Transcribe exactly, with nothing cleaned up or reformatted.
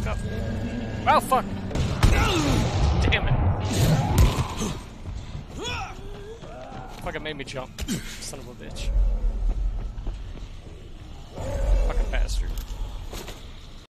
fuck up. Oh, fuck! Damn it. Fucking made me jump. Son of a bitch.